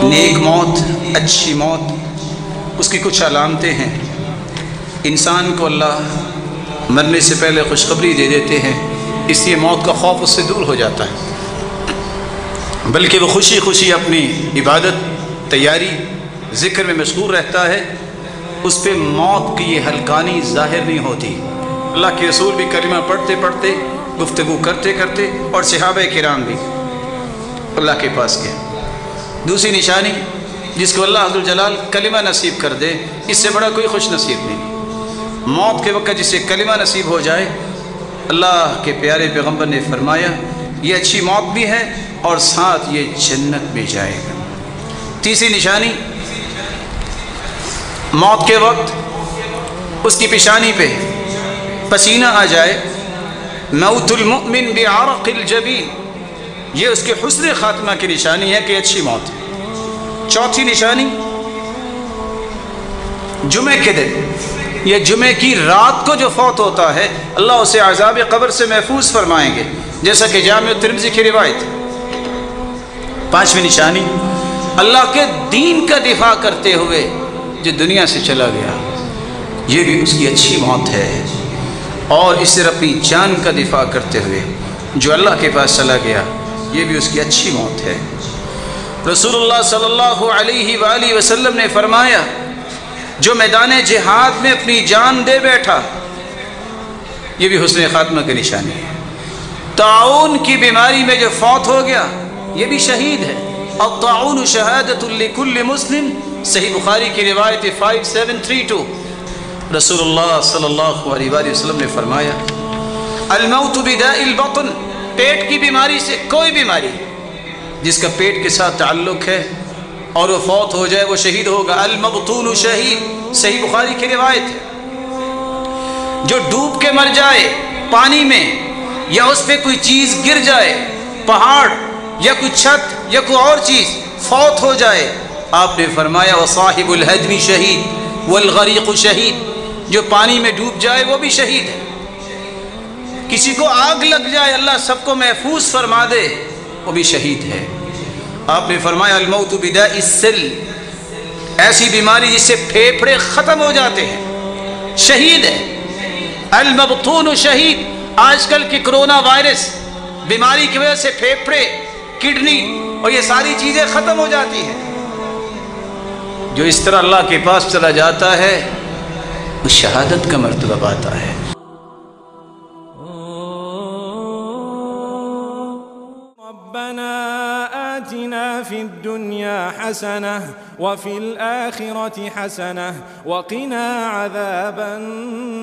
نیک موت، اچھی موت، اس کی کچھ علامتیں ہیں۔ انسان کو اللہ مرنے سے پہلے خوشخبری دے دیتے ہیں، اس لیے موت کا خوف اس سے دور ہو جاتا ہے، بلکہ وہ خوشی خوشی اپنی عبادت، تیاری، ذکر میں مشغول رہتا ہے، اس پہ موت کی یہ ہلکانی ظاہر نہیں ہوتی۔ اللہ کے رسول بھی کلمہ پڑھتے پڑھتے، گفتگو کرتے کرتے، اور صحابہ کرام بھی اللہ کے پاس گئے۔ دوسری نشانی، جس کو اللہ عزوجلال کلمہ نصیب کر دے، اس سے بڑا کوئی خوش نصیب نہیں۔ موت کے وقت جسے کلمہ نصیب ہو جائے، اللہ کے پیارے پیغمبر نے فرمایا یہ اچھی موت بھی ہے اور ساتھ یہ جنت میں جائے گا۔ تیسری نشانی، موت کے وقت اس کی پیشانی پہ پسینہ آ جائے، موت المؤمن بعرق الجبین، یہ اس کے حسن خاتمہ کی نشانی ہے کہ اچھی موت ہے۔ چوتھی نشانی، جمعے کے دن یا جمعے کی رات کو جو فوت ہوتا ہے، اللہ اسے عذاب قبر سے محفوظ فرمائیں گے، جیسا کہ جامع ترمذی کی روایت۔ پانچویں نشانی، اللہ کے دین کا دفاع کرتے ہوئے جو دنیا سے چلا گیا، یہ بھی اس کی اچھی موت ہے۔ اور اس سے اپنی جان کا دفاع کرتے ہوئے جو اللہ کے پاس چلا گیا، یہ بھی اس کی اچھی موت ہے۔ رسول اللہ صلی اللہ علیہ وآلہ وسلم نے فرمایا، جو میدان جہاد میں اپنی جان دے بیٹھا، یہ بھی حسن خاتمہ کی نشانی ہے۔ طاعون کی بیماری میں جو فوت ہو گیا، یہ بھی شہید ہے۔ الطاعون شہادۃ لکل مسلم، صحیح بخاری کی روایت 5732۔ رسول اللہ صلی اللہ علیہ وآلہ وسلم نے فرمایا، الموت بداء البطن، پیٹ کی بیماری سے کوئی بیماری جس کا پیٹ کے ساتھ تعلق ہے اور وہ فوت ہو جائے، وہ شہید ہوگا۔ المبطون شہید، صحیح بخاری کی روایت ہے۔ جو ڈوب کے مر جائے پانی میں، یا اس پہ کوئی چیز گر جائے، پہاڑ یا کوئی چھت یا کوئی اور چیز، فوت ہو جائے، آپ نے فرمایا وصاحب الہدم شہید والغریق شہید، جو پانی میں ڈوب جائے وہ بھی شہید ہے۔ کسی کو آگ لگ جائے، اللہ سب کو محفوظ فرما دے، وہ بھی شہید ہے۔ آپ نے فرمایا الموت بداء السل، ایسی بیماری جس سے پھیپھڑے ختم ہو جاتے ہیں، شہید ہے۔ المبطون شہید، آج کل کی کرونا وائرس بیماری کی وجہ سے پھیپھڑے، کڈنی اور یہ ساری چیزیں ختم ہو جاتی ہیں۔ جو اس طرح اللہ کے پاس چلا جاتا ہے، وہ شہادت کا مرتبہ پاتا ہے۔ ربنا آتنا في الدنيا حسنة وفي الآخرة حسنة وقنا عذاب النار